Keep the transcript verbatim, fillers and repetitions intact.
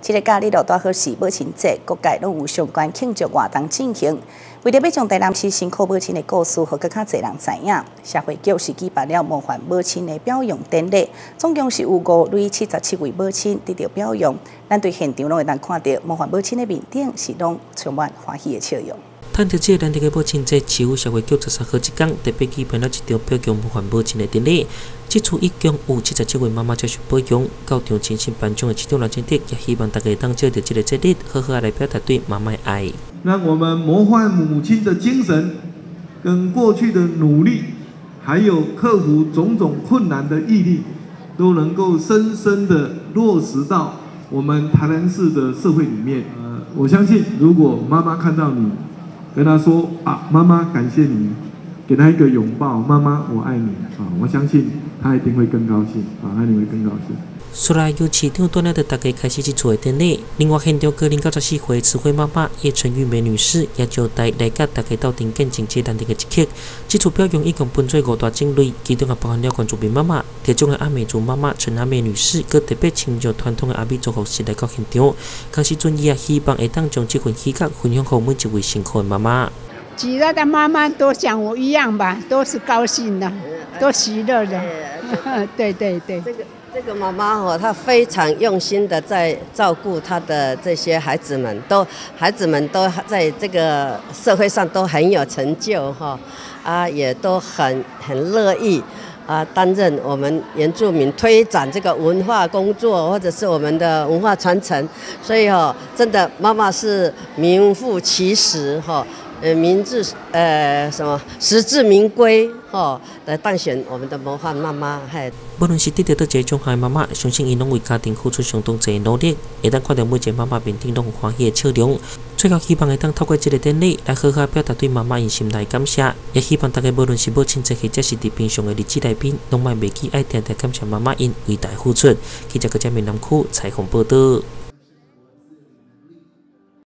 这个假日落大好是母亲节，各界拢有相关庆祝活动进行。为了要将台南市辛苦母亲的故事，和更较侪人知影，社会局是举办了模范母亲的表扬典礼，总共是有五类七十七位母亲得到表扬。咱对现场拢会当看到模范母亲的面顶是拢充满欢喜的笑容。 趁着这个难得的母亲节，市府社会局十三号这天特别举办了一场表扬模范母亲的典礼。这次一共有七十七位妈妈接受表扬，校长亲身颁奖的市长赖清德也希望大家当借着这个节日，好好来表达对妈妈的爱。 让我们模范母亲的精神，跟过去的努力，还有克服种种困难的毅力，都能够深深的落实到我们台南市的社会里面。呃，我相信，如果妈妈看到你，跟她说啊，妈妈感谢你，给她一个拥抱，妈妈我爱你啊，我相信她一定会更高兴啊，她一定会更高兴。 虽然由市长带领着大家开始这次的典礼，另外现场高龄九十四岁的慈惠妈妈叶陈玉梅女士也招待来甲大家斗阵见证这难得的一刻。这次表扬一共分做五大种类，其中也包含了关注民妈妈、得奖的阿美族妈妈陈阿美女士，佮特别请求传统的阿美族服饰来到现场。同时，尊伊也希望会当将这份喜悦分享给每一位辛苦的妈妈。 其他的妈妈都像我一样吧，都是高兴的，都喜乐的。对对对。 这个这个妈妈哦，她非常用心的在照顾她的这些孩子们，都孩子们都在这个社会上都很有成就哈，啊，也都很很乐意啊担任我们原住民推展这个文化工作，或者是我们的文化传承，所以哦，真的妈妈是名副其实哈。呃，民至呃什么实至名归吼，来当选我们的模范妈妈。嘿， 无论是得到这奖项的妈妈，相信伊拢为家庭付出相当多的努力，会当看到每一个妈妈面顶拢有欢喜的笑容。最后希望会当透过这个典礼来好好表达对妈妈因心内感谢，也希望大家无论是母亲节或者是伫平常的日子内面，拢莫忘记爱定定感谢妈妈因伟大付出。记者搁在闽南区采访报道。